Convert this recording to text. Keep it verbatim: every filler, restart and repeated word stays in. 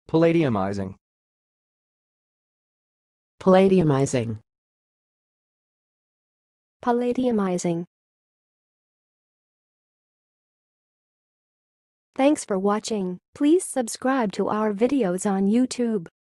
Palladiumizing. Palladiumizing. Palladiumizing. Thanks for watching. Please subscribe to our videos on YouTube.